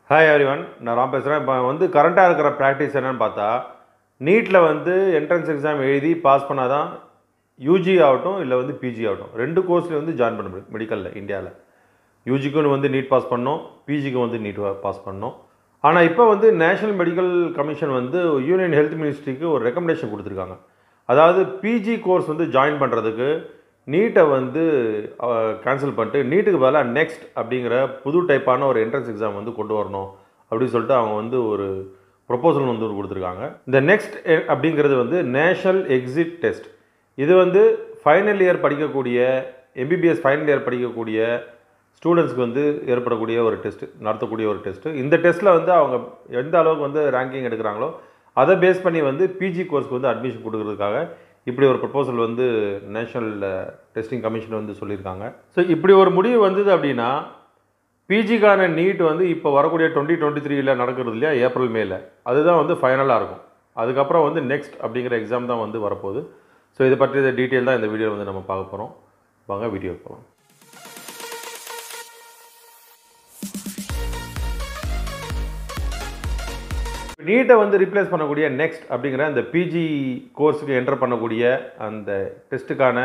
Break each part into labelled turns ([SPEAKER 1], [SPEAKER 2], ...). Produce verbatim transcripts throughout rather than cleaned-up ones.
[SPEAKER 1] Hi everyone, நான் ராம் பேசுகிறேன். இப்போ வந்து கரண்ட்டாக இருக்கிற ப்ராக்டிஸ் என்னென்னு பார்த்தா, நீட்டில் வந்து என்ட்ரன்ஸ் எக்ஸாம் எழுதி பாஸ் பண்ணால் தான் யூஜி ஆகட்டும் இல்லை வந்து பிஜி ஆகட்டும் ரெண்டு கோர்ஸில் வந்து ஜாயின் பண்ண முடியும் மெடிக்கலில் இந்தியாவில். யூஜிக்கும் வந்து நீட் பாஸ் பண்ணோம், பிஜிக்கும் வந்து நீட் பாஸ் பண்ணோம். ஆனால் இப்போ வந்து நேஷனல் மெடிக்கல் கமிஷன் வந்து யூனியன் ஹெல்த் மினிஸ்ட்ரிக்கு ஒரு ரெக்கமெண்டேஷன் கொடுத்துருக்காங்க. அதாவது பிஜி கோர்ஸ் வந்து ஜாயின் பண்ணுறதுக்கு நீட்டை வந்து கேன்சல் பண்ணிட்டு நீட்டுக்கு பதிலாக நெக்ஸ்ட் அப்படிங்கிற புது டைப்பான ஒரு என்ட்ரன்ஸ் எக்ஸாம் வந்து கொண்டு வரணும் அப்படின்னு சொல்லிட்டு அவங்க வந்து ஒரு ப்ரொப்போசல் வந்து கொடுத்துருக்காங்க. இந்த நெக்ஸ்ட் அப்படிங்கிறது வந்து நேஷனல் எக்ஸிட் டெஸ்ட். இது வந்து ஃபைனல் இயர் படிக்கக்கூடிய எம்பிபிஎஸ் ஃபைனல் இயர் படிக்கக்கூடிய ஸ்டூடெண்ட்ஸ்க்கு வந்து ஏற்படக்கூடிய ஒரு டெஸ்ட்டு, நடத்தக்கூடிய ஒரு டெஸ்ட்டு. இந்த டெஸ்ட்டில் வந்து அவங்க எந்த அளவுக்கு வந்து ரேங்கிங் எடுக்கிறாங்களோ அதை பேஸ் பண்ணி வந்து பிஜி கோர்ஸ்க்கு வந்து அட்மிஷன் கொடுக்கறதுக்காக இப்படி ஒரு ப்ரப்போசல் வந்து நேஷனல் டெஸ்டிங் கமிஷன் வந்து சொல்லியிருக்காங்க. ஸோ இப்படி ஒரு முடிவு வந்தது அப்படின்னா பிஜிக்கான நீட் வந்து இப்போ வரக்கூடிய டுவெண்ட்டி டுவெண்ட்டி த்ரீயில் நடக்கிறது இல்லையா, ஏப்ரல் மேல, அதுதான் வந்து ஃபைனலாக இருக்கும். அதுக்கப்புறம் வந்து நெக்ஸ்ட் அப்படிங்கிற எக்ஸாம் தான் வந்து வரப்போகுது. ஸோ இதை பற்றிய டீட்டெயில் தான் இந்த வீடியோ வந்து நம்ம பார்க்க போகிறோம். வாங்க வீடியோ போகலாம். நீட்டை வந்து ரீப்ளேஸ் பண்ணக்கூடிய நெக்ஸ்ட் அப்படிங்கிற அந்த பிஜி கோர்ஸுக்கு என்டர் பண்ணக்கூடிய அந்த டெஸ்ட்டுக்கான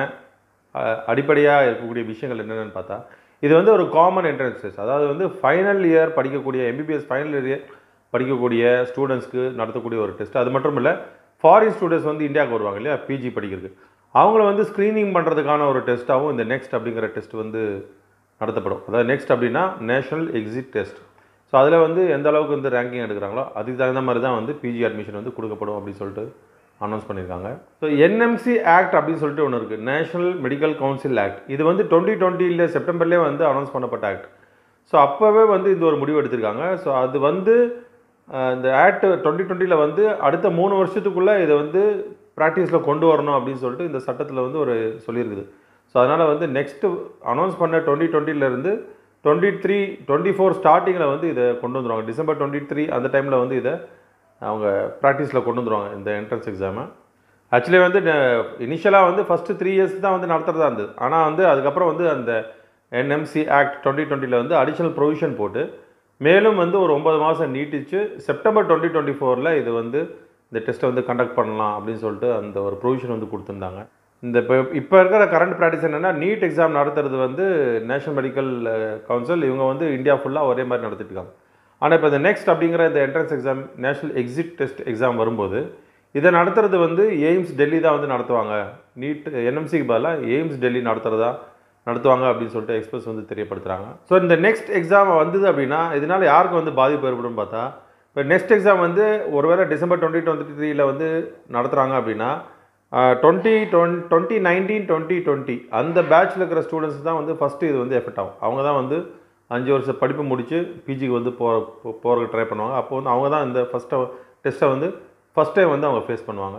[SPEAKER 1] அடிப்படையாக இருக்கக்கூடிய விஷயங்கள் என்னென்னு பார்த்தா, இது வந்து ஒரு காமன் என்ட்ரன்ஸ் டெஸ்ட். அதாவது வந்து ஃபைனல் இயர் படிக்கக்கூடிய எம்பிபிஎஸ் ஃபைனல் இயர் படிக்கக்கூடிய ஸ்டூடெண்ட்ஸ்க்கு நடத்தக்கூடிய ஒரு டெஸ்ட். அது மட்டும் இல்லை, ஃபாரின் ஸ்டூடெண்ட்ஸ் வந்து இந்தியாவுக்கு வருவாங்க இல்லையா பிஜி படிக்கிறதுக்கு, அவங்கள வந்து ஸ்க்ரீனிங் பண்ணுறதுக்கான ஒரு டெஸ்ட்டாகவும் இந்த நெக்ஸ்ட் அப்படிங்கிற டெஸ்ட் வந்து நடத்தப்படும். அதாவது நெக்ஸ்ட் அப்படின்னா நேஷனல் எக்ஸிட் டெஸ்ட். ஸோ அதில் வந்து எந்த அளவுக்கு வந்து ரேங்கிங் எடுக்கிறாங்களோ அதுக்கு தகுந்த மாதிரி தான் வந்து பிஜி அட்மிஷன் வந்து கொடுக்கப்படும் அப்படின்னு சொல்லிட்டு அனௌன்ஸ் பண்ணியிருக்காங்க. ஸோ என்எம்சி ஆக்ட் அப்படின்னு சொல்லிட்டு ஒன்று இருக்குது, நேஷனல் மெடிக்கல் கவுன்சில் ஆக்ட். இது வந்து டுவெண்ட்டி டுவெண்ட்டியில் செப்டம்பர்லேயே வந்து அனௌன்ஸ் பண்ணப்பட்ட ஆக்ட். ஸோ அப்போவே வந்து இந்த ஒரு முடிவு எடுத்திருக்காங்க. ஸோ அது வந்து இந்த ஆக்ட் டுவெண்ட்டி டுவெண்ட்டியில் வந்து அடுத்த மூணு வருஷத்துக்குள்ளே இதை வந்து ப்ராக்டிஸில் கொண்டு வரணும் அப்படின்னு சொல்லிட்டு இந்த சட்டத்தில் வந்து ஒரு சொல்லியிருக்குது. ஸோ அதனால் வந்து நெக்ஸ்ட்டு அனௌன்ஸ் பண்ண டுவெண்ட்டி டுவெண்ட்டிலேருந்து டுவெண்ட்டி த்ரீ டுவெண்ட்டி ஃபோர் ஸ்டார்டிங்கில் வந்து இதை கொண்டு வந்துடுவாங்க. டிசம்பர் டுவெண்ட்டி த்ரீ அந்த டைமில் வந்து இதை அவங்க ப்ராக்டிஸில் கொண்டு வந்துடுவாங்க இந்த என்ட்ரன்ஸ் எக்ஸாமை. ஆக்சுவலி வந்து இனிஷியலாக வந்து ஃபஸ்ட்டு த்ரீ இயர்ஸ் தான் வந்து நடத்துகிறதா இருந்தது. ஆனால் வந்து அதுக்கப்புறம் வந்து அந்த என்எம்சி ஆக்ட் டுவெண்ட்டி டுவெண்ட்டியில் வந்து அடிஷ்னல் ப்ரொவிஷன் போட்டு மேலும் வந்து ஒரு ஒன்பது மாதம் நீட்டிச்சு செப்டம்பர் டுவெண்ட்டி டுவெண்ட்டி ஃபோரில் இது வந்து இந்த டெஸ்ட்டை வந்து கண்டக்ட் பண்ணலாம் அப்படின்னு சொல்லிட்டு அந்த ஒரு ப்ரொவிஷன் வந்து கொடுத்துருந்தாங்க. இந்த இப்போ இப்போ இருக்கிற கரண்ட் ப்ராக்டிஸ் என்னென்னா, நீட் எக்ஸாம் நடத்துறது வந்து நேஷனல் மெடிக்கல் கவுன்சில் இவங்க வந்து இந்தியா ஃபுல்லாக ஒரே மாதிரி நடத்திட்டு இருக்காங்க. ஆனால் இப்போ இந்த நெக்ஸ்ட் அப்படிங்கிற இந்த entrance exam national exit test exam வரும்போது இதை நடத்துறது வந்து எய்ம்ஸ் டெல்லி தான் வந்து நடத்துவாங்க. நீட் என்எம்சிக்கு பதிலாக எய்ம்ஸ் டெல்லி நடத்துகிறதா நடத்துவாங்க அப்படின்னு சொல்லிட்டு எக்ஸ்பர்ட்ஸ் வந்து தெரியப்படுத்துகிறாங்க. ஸோ இந்த நெக்ஸ்ட் எக்ஸாம் வந்தது அப்படின்னா இதனால் யாருக்கு வந்து பாதிப்பு ஏற்படும் பார்த்தா, இப்போ நெக்ஸ்ட் எக்ஸாம் வந்து ஒருவேளை டிசம்பர் டுவெண்ட்டி டுவெண்ட்டி த்ரீயில் வந்து நடத்துகிறாங்க அப்படின்னா twenty twenty twenty nineteen twenty twenty அந்த பேட்சில் இருக்கிற ஸ்டூடெண்ட்ஸ் தான் வந்து ஃபஸ்ட்டு இது வந்து எஃபெக்ட் ஆகும். அவங்க தான் வந்து அஞ்சு வருஷம் படிப்பு முடித்து பிஜிக்கு வந்து போகிற போகிறதுக்கு ட்ரை பண்ணுவாங்க. அப்போ வந்து அவங்க தான் இந்த ஃபஸ்ட்டை டெஸ்ட்டை வந்து ஃபஸ்ட் டைம் வந்து அவங்க ஃபேஸ் பண்ணுவாங்க.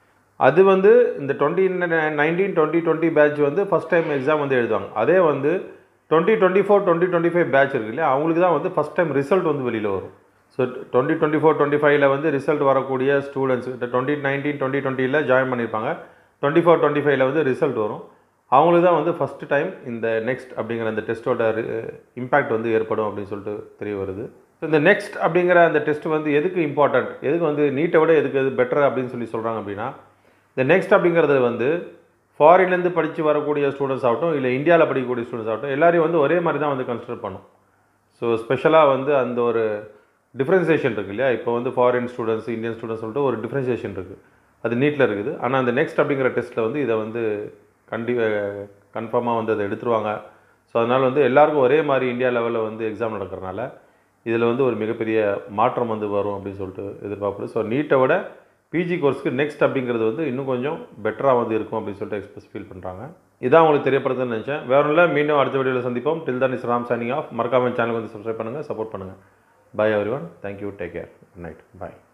[SPEAKER 1] அது வந்து இந்த twenty nineteen twenty twenty batch வந்து ஃபஸ்ட் டைம் எக்ஸாம் வந்து எழுதுவாங்க. அதே வந்து twenty twenty four twenty twenty five batch இருக்கு இல்லையா, அவங்களுக்கு தான் வந்து ஃபஸ்ட் டைம் ரிசல்ட் வந்து வெளியில் வரும். So twenty twenty four twenty ஃபைவ்ல வந்து ரிசல்ட் வரக்கூடிய ஸ்டூடெண்ட்ஸ் இந்த டுவெண்ட்டி நைன்டீன் டுவெண்ட்டி டுவெண்ட்டியில் ஜாயின் பண்ணியிருப்பாங்க. டுவெண்ட்டி ஃபோர் டுவெண்ட்டி ஃபைவ்ல வந்து ரிசல்ட் வரும். அவங்களுக்கு தான் வந்து ஃபஸ்ட்டு டைம் இந்த நெக்ஸ்ட் அப்படிங்கிற அந்த டெஸ்ட்டோட இம்பேக்ட் வந்து ஏற்படும் அப்படின்னு சொல்லிட்டு தெரிய வருது. ஸோ இந்த நெக்ஸ்ட் அப்படிங்கிற அந்த டெஸ்ட் வந்து எதுக்கு இம்பார்ட்டண்ட், எதுக்கு வந்து நீட்டை விட எதுக்கு எது பெட்டர் அப்படின்னு சொல்லி சொல்கிறாங்க அப்படின்னா, இந்த நெக்ஸ்ட் அப்படிங்கிறது வந்து ஃபாரின்லேருந்து படித்து வரக்கூடிய ஸ்டூடெண்ட்ஸ் ஆகட்டும் இல்லை இந்தியாவில் படிக்கக்கூடிய ஸ்டூடெண்ட்ஸ் ஆகட்டும் எல்லாரையும் வந்து ஒரே மாதிரி தான் வந்து கன்சிடர் பண்ணும். ஸோ ஸ்பெஷலாக வந்து அந்த ஒரு டிஃப்ரென்சியேஷன் இருக்குது இல்லையா, இப்போ வந்து ஃபாரின் ஸ்டூடெண்ட்ஸ் இந்தியன் ஸ்டூடெண்ட்ஸ் சொல்லிட்டு ஒரு டிஃப்ரென்சியேஷன் இருக்குது, அது நீட்டில் இருக்குது. ஆனால் அந்த நெக்ஸ்ட் அப்படிங்கிற டெஸ்ட்டில் வந்து இதை வந்து கண்டி கன்ஃபார்மாக வந்து அதை எடுத்துருவாங்க. ஸோ அதனால் வந்து எல்லாருக்கும் ஒரே மாதிரி இந்தியா லெவலில் வந்து எக்ஸாம் நடக்கிறனால இதில் வந்து ஒரு மிகப்பெரிய மாற்றம் வந்து வரும் அப்படின்னு சொல்லிட்டு எதிர்பார்க்குது. ஸோ நீட்டை விட பிஜி கோர்ஸ்க்கு நெக்ஸ்ட் அப்படிங்கிறது வந்து இன்னும் கொஞ்சம் பெட்டராக வந்து இருக்கும் அப்படின்னு சொல்லிட்டு எக்ஸ்பிரஸ் ஃபீல் பண்ணுறாங்க. இதான் உங்களுக்கு தெரியப்படுதுன்னு நினச்சேன். வேற ஒன்றும் இல்லை, மீண்டும் அடுத்த வீடியோவில் சந்திப்போம். Till then is Ram signing off. மறக்காம சேனலுக்கு வந்து சப்ஸ்கிரைப் பண்ணுங்கள், சப்போர்ட் பண்ணுங்கள். Bye everyone. Thank you. Take care. Good night. Bye.